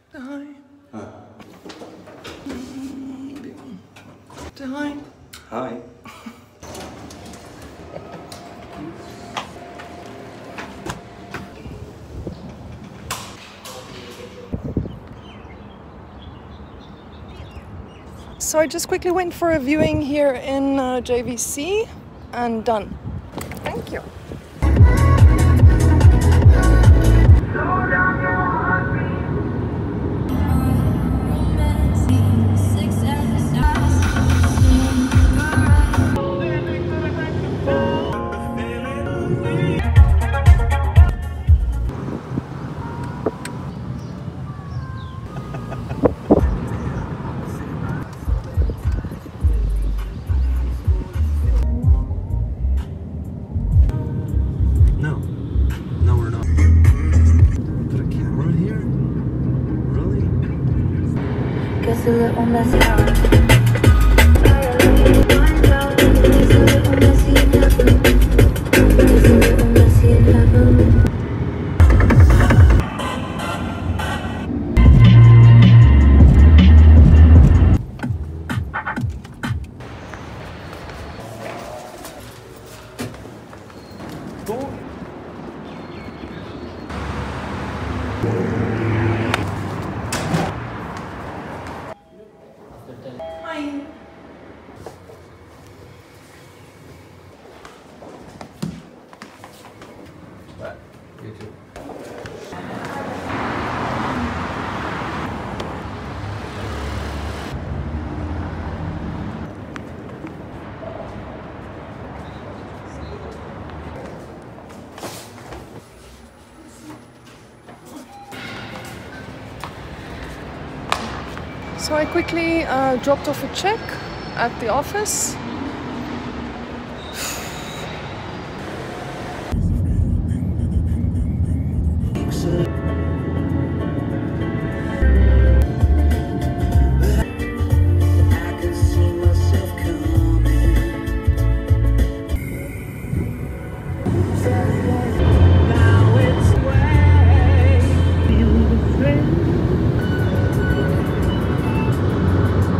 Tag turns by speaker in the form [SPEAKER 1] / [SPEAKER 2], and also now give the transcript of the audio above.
[SPEAKER 1] Hi.
[SPEAKER 2] Hi.
[SPEAKER 1] Hi.
[SPEAKER 2] Hi.
[SPEAKER 1] So I just quickly went for a viewing here in JVC and done. Thank you.
[SPEAKER 2] No. No, we're not. Put a camera here? Really?
[SPEAKER 3] Gets a little messy.
[SPEAKER 1] Hi.
[SPEAKER 2] What? You too.
[SPEAKER 1] So I quickly dropped off a check at the office